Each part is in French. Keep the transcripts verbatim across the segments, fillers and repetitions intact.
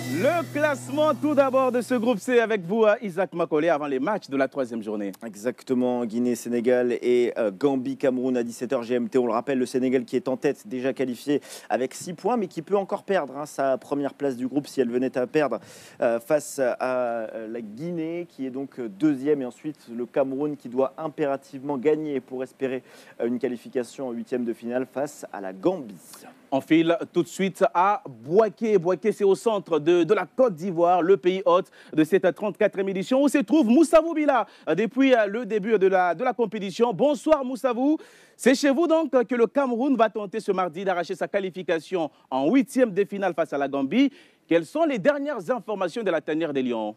Le classement tout d'abord de ce groupe C avec vous, Isaac Makolé, avant les matchs de la troisième journée. Exactement, Guinée, Sénégal et euh, Gambie, Cameroun à dix-sept heures G M T. On le rappelle, le Sénégal qui est en tête, déjà qualifié avec six points, mais qui peut encore perdre hein, sa première place du groupe si elle venait à perdre euh, face à euh, la Guinée, qui est donc deuxième, et ensuite le Cameroun qui doit impérativement gagner pour espérer euh, une qualification en huitième de finale face à la Gambie. On file tout de suite à Bouaké. Bouaké, c'est au centre de, de la Côte d'Ivoire, le pays hôte de cette trente-quatrième édition, où se trouve Moussavou Bila depuis le début de la, de la compétition. Bonsoir Moussavou. C'est chez vous donc que le Cameroun va tenter ce mardi d'arracher sa qualification en huitième de finale face à la Gambie. Quelles sont les dernières informations de la tanière des Lions?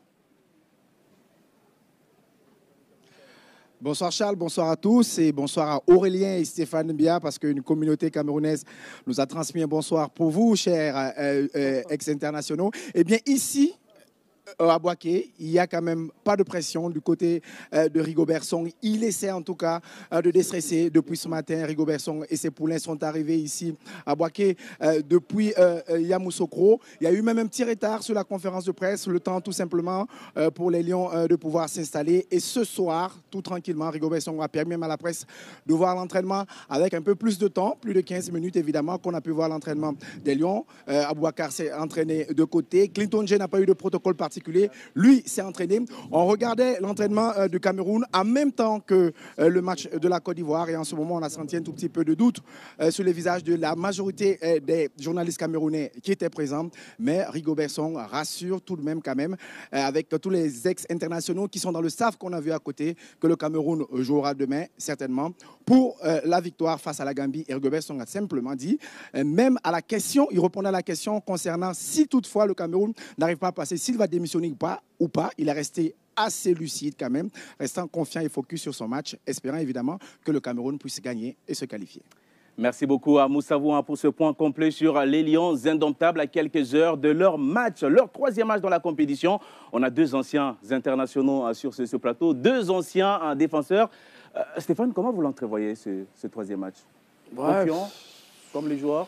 Bonsoir Charles, bonsoir à tous et bonsoir à Aurélien et Stéphane Bia parce qu'une communauté camerounaise nous a transmis un bonsoir pour vous, chers euh, euh, ex-internationaux. Eh bien ici, à Bouaké, il n'y a quand même pas de pression du côté euh, de Rigobert Song. Il essaie en tout cas euh, de déstresser depuis ce matin. Rigobert Song et ses poulains sont arrivés ici à Bouaké euh, depuis euh, Yamoussoukro. Il y a eu même un petit retard sur la conférence de presse, le temps tout simplement euh, pour les Lions euh, de pouvoir s'installer. Et ce soir, tout tranquillement, Rigobert Song a permis même à la presse de voir l'entraînement avec un peu plus de temps, plus de quinze minutes évidemment, qu'on a pu voir l'entraînement des Lions. Euh, Abouakar s'est entraîné de côté. Clinton J n'a pas eu de protocole particulier. Lui s'est entraîné. On regardait l'entraînement euh, du Cameroun en même temps que euh, le match de la Côte d'Ivoire. Et en ce moment, on a senti un tout petit peu de doute euh, sur les visages de la majorité euh, des journalistes camerounais qui étaient présents. Mais Rigobert Song rassure tout de même quand même, euh, avec tous les ex-internationaux qui sont dans le staff qu'on a vu à côté, que le Cameroun jouera demain, certainement, pour euh, la victoire face à la Gambie. Et Rigobert Song a simplement dit, euh, même à la question, il répondait à la question concernant si toutefois le Cameroun n'arrive pas à passer, s'il va démissionner ou pas, ou pas, il est resté assez lucide quand même, restant confiant et focus sur son match, espérant évidemment que le Cameroun puisse gagner et se qualifier. Merci beaucoup à Moussavou pour ce point complet sur les Lions indomptables à quelques heures de leur match, leur troisième match dans la compétition. On a deux anciens internationaux sur ce, ce plateau, deux anciens défenseurs. Euh, Stéphane, comment vous l'entrevoyez ce, ce troisième match? Ouais. Confiant, comme les joueurs?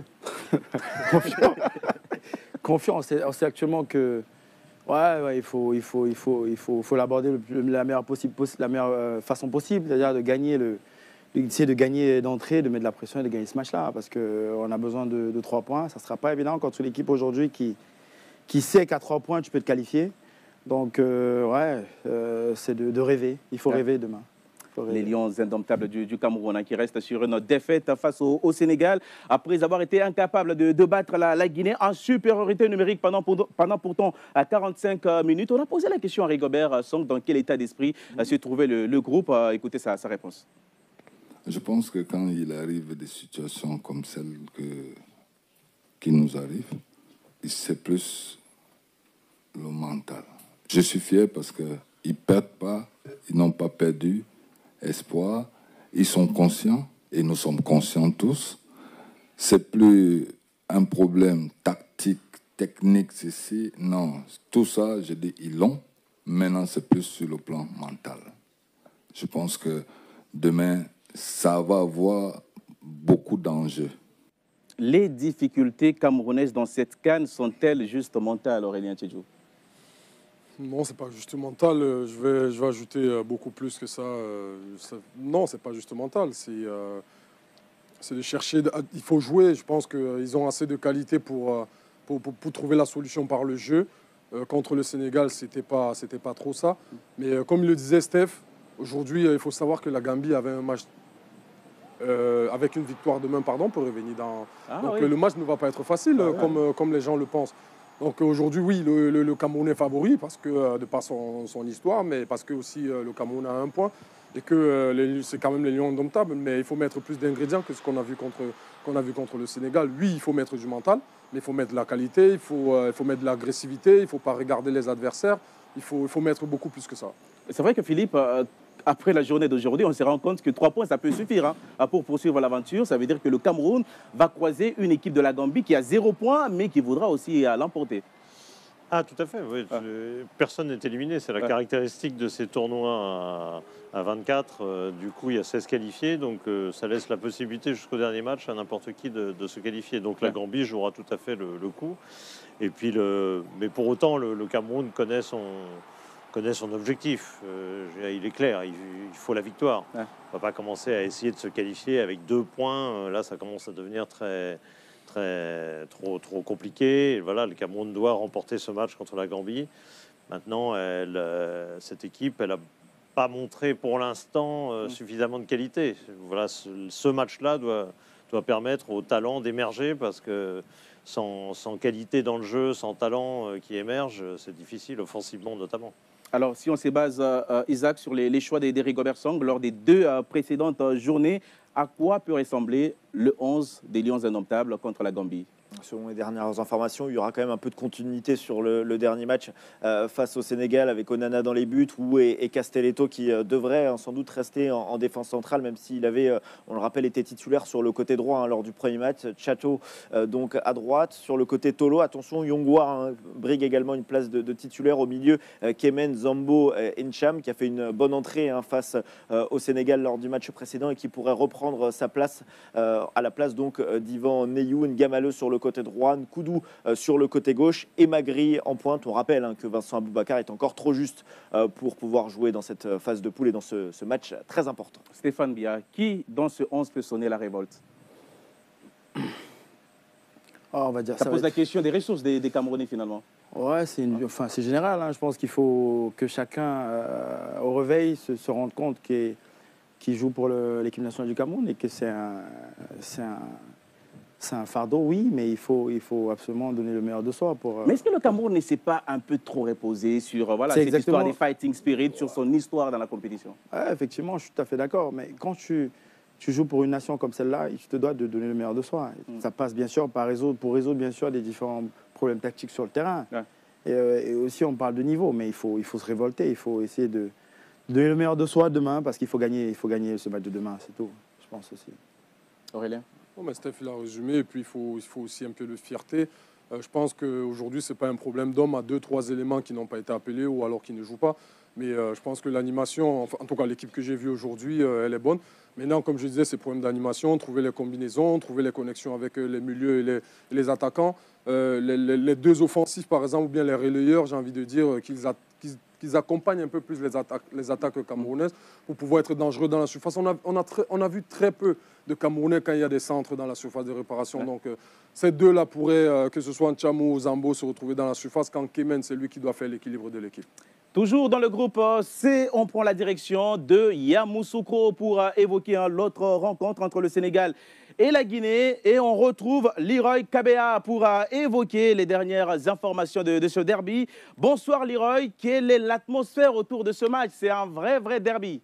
Confiant. Confiant, on sait, on sait actuellement que ouais, ouais, il faut, il faut, il faut, il faut, faut l'aborder de la meilleure, possible, la meilleure euh, façon possible, c'est-à-dire de gagner le, essayer de gagner d'entrée, de mettre de la pression et de gagner ce match-là, parce qu'on a besoin de, de trois points. Ça ne sera pas évident contre une équipe aujourd'hui qui, qui sait qu'à trois points tu peux te qualifier. Donc euh, ouais, euh, c'est de, de rêver. Il faut ouais. rêver demain. Les Lions indomptables du, du Cameroun hein, qui restent sur une défaite face au, au Sénégal après avoir été incapables de, de battre la, la Guinée en supériorité numérique pendant, pendant pourtant à quarante-cinq minutes. On a posé la question à Rigobert Song dans quel état d'esprit mmh. se trouvait le, le groupe. Écoutez sa, sa réponse. Je pense que quand il arrive des situations comme celle que, qui nous arrive, c'est plus le mental. Je suis fier parce qu'ils ne perdent pas, ils n'ont pas perdu espoir, ils sont conscients et nous sommes conscients tous. C'est plus un problème tactique, technique, ceci. Non, tout ça, je dis, ils l'ont. Maintenant, c'est plus sur le plan mental. Je pense que demain, ça va avoir beaucoup d'enjeux. Les difficultés camerounaises dans cette CAN sont-elles juste mentales, Aurélien Tchedjou? Non, c'est pas juste mental. Je vais, je vais ajouter beaucoup plus que ça. Non, c'est pas juste mental. C'est euh, de chercher. De, il faut jouer. Je pense qu'ils ont assez de qualité pour, pour, pour, pour trouver la solution par le jeu. Euh, contre le Sénégal, c'était pas, c'était pas trop ça. Mais euh, comme le disait Steph, aujourd'hui, il faut savoir que la Gambie avait un match euh, avec une victoire demain, pardon, pour revenir dans. Ah, donc oui. Le match ne va pas être facile, ah, comme, ouais. comme les gens le pensent. Donc aujourd'hui, oui, le, le, le Cameroun est favori parce que, euh, de par son, son histoire, mais parce que aussi euh, le Cameroun a un point et que euh, c'est quand même les Lions indomptables. Mais il faut mettre plus d'ingrédients que ce qu'on a vu contre, qu'on a vu contre le Sénégal. Oui, il faut mettre du mental, mais il faut mettre de la qualité, il faut, euh, il faut mettre de l'agressivité, il ne faut pas regarder les adversaires, il faut, il faut mettre beaucoup plus que ça. C'est vrai que Philippe, euh, après la journée d'aujourd'hui, on se rend compte que trois points, ça peut suffire hein, pour poursuivre l'aventure. Ça veut dire que le Cameroun va croiser une équipe de la Gambie qui a zéro point, mais qui voudra aussi l'emporter. Ah, tout à fait, oui. Ah. Personne n'est éliminé. C'est la Ouais. caractéristique de ces tournois à, à vingt-quatre. Euh, du coup, il y a seize qualifiés. Donc, euh, ça laisse la possibilité jusqu'au dernier match à n'importe qui de, de se qualifier. Donc, la Ouais. Gambie jouera tout à fait le, le coup. Et puis, le, mais pour autant, le, le Cameroun connaît son, connaît son objectif. Euh, je veux dire, il est clair, il, il faut la victoire. Ouais. On ne va pas commencer à essayer de se qualifier avec deux points. Euh, Là, ça commence à devenir très, très, trop, trop compliqué. Et voilà, le Cameroun doit remporter ce match contre la Gambie. Maintenant, elle, euh, cette équipe, elle n'a pas montré pour l'instant euh, Mm. suffisamment de qualité. Voilà, ce, ce match-là doit, doit permettre aux talents d'émerger parce que sans, sans qualité dans le jeu, sans talent euh, qui émerge, c'est difficile, offensivement notamment. Alors, si on se base, euh, euh, Isaac, sur les, les choix d'Eric Obersong lors des deux euh, précédentes euh, journées, à quoi peut ressembler le onze des Lions indomptables contre la Gambie? Selon les dernières informations, il y aura quand même un peu de continuité sur le, le dernier match euh, face au Sénégal avec Onana dans les buts ou, et, et Castelletto qui euh, devrait hein, sans doute rester en, en défense centrale, même s'il avait, euh, on le rappelle, été titulaire sur le côté droit hein, lors du premier match. Chateau euh, donc à droite. Sur le côté Tolo, attention, Yongwa hein, brigue également une place de, de titulaire au milieu. Euh, Kemen, Zambo, euh, Encham qui a fait une bonne entrée hein, face euh, au Sénégal lors du match précédent et qui pourrait reprendre sa place euh, à la place donc euh, d'Ivan Neyou, Ngamaleu sur le côté droit, Nkoudou euh, sur le côté gauche et Magri en pointe. On rappelle hein, que Vincent Aboubakar est encore trop juste euh, pour pouvoir jouer dans cette phase de poule et dans ce, ce match très important. Stéphane Bia, qui dans ce onze peut sonner la révolte? Oh, on va dire Ça, ça pose va la être- question des ressources des, des Camerounais finalement. Ouais, c'est une- enfin, c'est général. hein. Je pense qu'il faut que chacun, euh, au réveil, se, se rende compte qu'il qu'il joue pour le- l'équipe nationale du Cameroun et que c'est un, c'est un, c'est un fardeau, oui, mais il faut, il faut absolument donner le meilleur de soi pour. euh, Mais est-ce que le Cameroun ne s'est pas un peu trop reposé sur euh, voilà, C'est cette histoire exactement- des fighting spirit, sur son histoire dans la compétition? Ouais, effectivement, je suis tout à fait d'accord. Mais quand tu, tu joues pour une nation comme celle-là, tu te dois de donner le meilleur de soi. Mm. Ça passe bien sûr par résoudre, pour résoudre bien sûr les différents problèmes tactiques sur le terrain. Ouais. Et, euh, et aussi, on parle de niveau, mais il faut, il faut se révolter. Il faut essayer de donner le meilleur de soi demain parce qu'il faut gagner, il faut gagner ce match de demain, c'est tout. Je pense aussi. Aurélien? Non, mais Steph, il a résumé. Et puis, il faut, il faut aussi un peu de fierté. Euh, je pense qu'aujourd'hui, ce n'est pas un problème d'homme à deux, trois éléments qui n'ont pas été appelés ou alors qui ne jouent pas. Mais euh, je pense que l'animation, enfin, en tout cas l'équipe que j'ai vue aujourd'hui, euh, elle est bonne. Maintenant, comme je disais, ces problèmes d'animation, trouver les combinaisons, trouver les connexions avec euh, les milieux et les, et les attaquants. Euh, les, les- les deux offensifs, par exemple, ou bien les relayeurs, j'ai envie de dire euh, qu'ils a- qu'ils- qu'ils accompagnent un peu plus les attaques, les attaques camerounaises pour pouvoir être dangereux dans la surface. On a, on a, très- on a vu très peu de Camerounais quand il y a des centres dans la surface de réparation. Ouais. Donc, euh, ces deux-là pourraient, euh, que ce soit Nchamou ou Zambo, se retrouver dans la surface quand Kemen, c'est lui qui doit faire l'équilibre de l'équipe. Toujours dans le groupe euh, C, on prend la direction de Yamoussoukro pour euh, évoquer hein, l'autre rencontre entre le Sénégal et la Guinée. Et on retrouve Leroy Kabea pour euh, évoquer les dernières informations de, de ce derby. Bonsoir Leroy, quelle est l'atmosphère autour de ce match? C'est un vrai, vrai derby.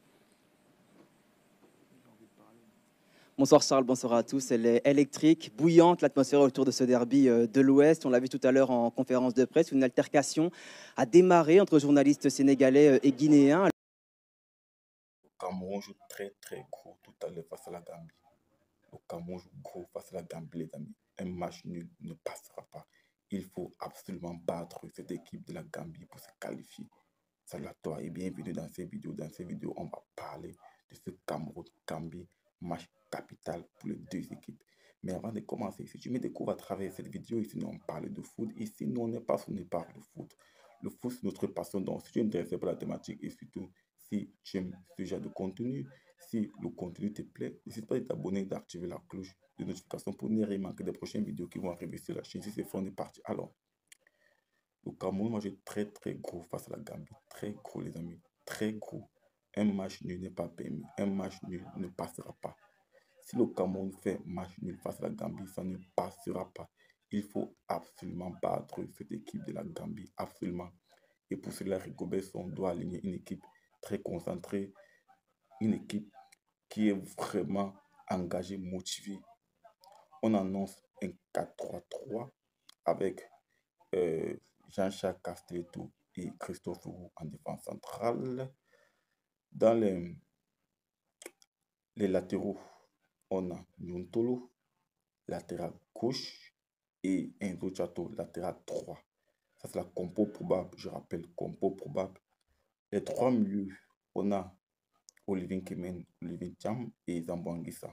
Bonsoir Charles, bonsoir à tous. Elle est électrique, bouillante, l'atmosphère autour de ce derby euh, de l'Ouest. On l'a vu tout à l'heure en conférence de presse, une altercation a démarré entre journalistes sénégalais euh, et guinéens. Le Cameroun joue très très gros tout à l'heure face à la Gambie. Le Cameroun joue gros face à la Gambie, les amis. Un match nul ne passera pas. Il faut absolument battre cette équipe de la Gambie pour se qualifier. Salvatore et bienvenue dans ces vidéos. Dans ces vidéos, on va parler de ce Cameroun-Gambie, match capital pour les deux équipes. Mais avant de commencer, si tu me découvres à travers cette vidéo, ici nous on parle de foot, ici nous on n'est pas sur une parle de foot. Le foot c'est notre passion, donc si tu es intéressé par la thématique et surtout si tu aimes ce genre de contenu, si le contenu te plaît, n'hésite pas à t'abonner et d'activer la cloche de notification pour ne rien manquer des prochaines vidéos qui vont arriver sur la chaîne. Si c'est fait, on est parti. Alors, le Cameroun, moi, j'ai très très gros face à la Gambie. Très gros, les amis. Très gros. Un match nul n'est pas permis. Un match nul ne passera pas. Si le Cameroun fait match nul face à la Gambie, ça ne passera pas. Il faut absolument battre cette équipe de la Gambie. Absolument. Et pour cela, Rigobert doit aligner une équipe très concentrée. Une équipe qui est vraiment engagée, motivée. On annonce un quatre trois trois avec euh, Jean-Charles Castelletto et Christophe Roux en défense centrale. Dans les, les latéraux, on a Nyontolo, latéral gauche, et Enzo Chato, latéral droit. Ça, c'est la compo probable. Je rappelle, compo probable. Les trois milieux, on a Olivier Kemen, Olivier Thiam et Zambo Anguissa.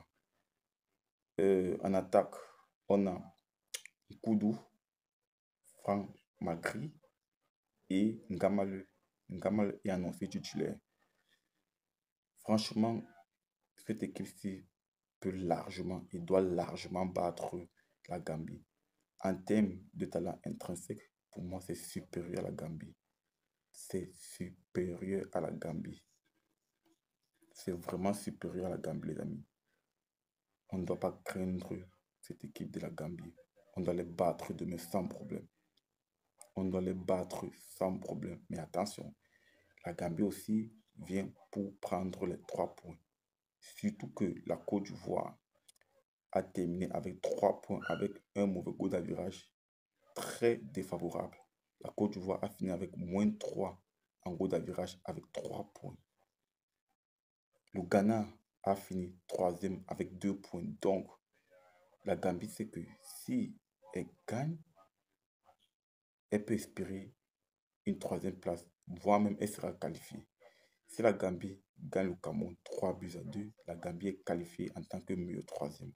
Euh, en attaque, on a Koudou, Franck Magri et Ngamalu. Ngamalu est annoncé titulaire. Franchement, cette équipe-ci peut largement et doit largement battre la Gambie. En termes de talent intrinsèque, pour moi, c'est supérieur à la Gambie. C'est supérieur à la Gambie. C'est vraiment supérieur à la Gambie, les amis. On ne doit pas craindre cette équipe de la Gambie. On doit les battre demain sans problème. On doit les battre sans problème. Mais attention, la Gambie aussi vient pour prendre les trois points. Surtout que la Côte d'Ivoire a terminé avec trois points, avec un mauvais goal d'avirage très défavorable. La Côte d'Ivoire a fini avec moins trois en goal d'avirage avec trois points. Le Ghana a fini troisième avec deux points. Donc, la Gambie sait que si elle gagne, elle peut espérer une troisième place, voire même elle sera qualifiée. Si la Gambie gagne le Cameroun trois buts à deux, la Gambie est qualifiée en tant que meilleure troisième.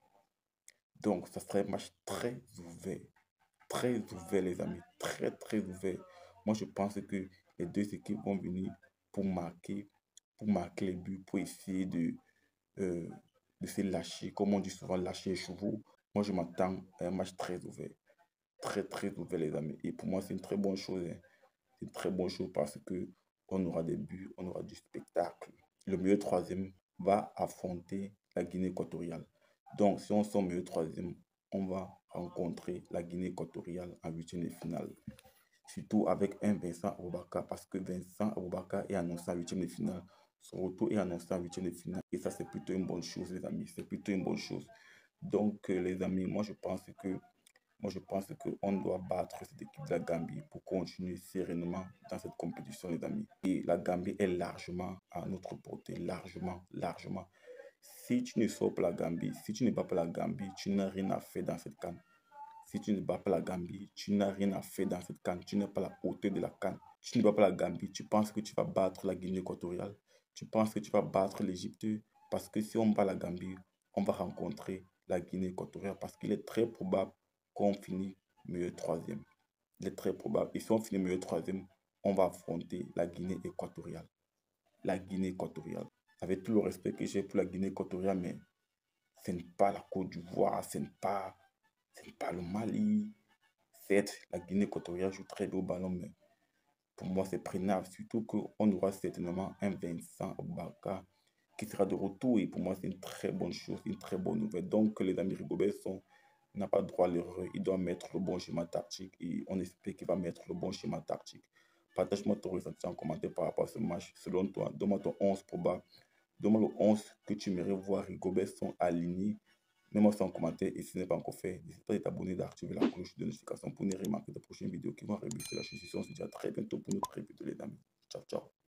Donc, ça serait un match très ouvert. Très ouvert, les amis. Très, très ouvert. Moi, je pense que les deux équipes vont venir pour marquer, pour marquer les buts, pour essayer de, euh, de se lâcher. Comme on dit souvent, lâcher les chevaux. Moi, je m'attends à un match très ouvert. Très, très ouvert, les amis. Et pour moi, c'est une très bonne chose. Hein. C'est une très bonne chose parce que on aura des buts, on aura du spectacle. Le meilleur troisième va affronter la Guinée équatoriale. Donc, si on sort meilleur troisième, on va rencontrer la Guinée équatoriale en huitième de finale. Surtout avec un Vincent Aboubakar, parce que Vincent Aboubakar est annoncé en huitième de finale. Son retour est annoncé en huitième de finale. Et ça, c'est plutôt une bonne chose, les amis. C'est plutôt une bonne chose. Donc, euh, les amis, moi, je pense que Moi, je pense qu'on doit battre cette équipe de la Gambie pour continuer sereinement dans cette compétition, les amis. Et la Gambie est largement à notre portée, largement, largement. Si tu ne sors pas la Gambie, si tu ne bats pas la Gambie, tu n'as rien à faire dans cette canne. Si tu ne bats pas la Gambie, tu n'as rien à faire dans cette canne. Tu n'es pas à la hauteur de la canne. Tu ne bats pas la Gambie, tu penses que tu vas battre la Guinée équatoriale. Tu penses que tu vas battre l'Égypte. Parce que si on bat la Gambie, on va rencontrer la Guinée équatoriale. Parce qu'il est très probable qu'on finit meilleur troisième. Il est très probable. Et si on finit meilleur troisième, on va affronter la Guinée équatoriale. La Guinée équatoriale. Avec tout le respect que j'ai pour la Guinée équatoriale, mais ce n'est pas la Côte d'Ivoire, ce n'est pas, ce n'est pas le Mali. Certes, la Guinée équatoriale joue très bien au ballon, mais pour moi, c'est prénable. Surtout qu'on aura certainement un Vincent Aboubakar qui sera de retour. Et pour moi, c'est une très bonne chose, une très bonne nouvelle. Donc, les amis Rigobert sont n'a pas droit à l'erreur, il doit mettre le bon schéma tactique et on espère qu'il va mettre le bon schéma tactique. Partage-moi ton ressenti en commentaire par rapport à ce match. Selon toi, donne-moi ton onze probable. Donne-moi le onze que tu aimerais voir Rigobert sont alignés. Mets-moi ça en commentaire et si ce n'est pas encore fait, n'hésite pas à t'abonner, d'activer la cloche de notification pour ne rien manquer de prochaines vidéos qui vont réussir la chaîne. On se dit à très bientôt pour notre revue de les amis. Ciao, ciao.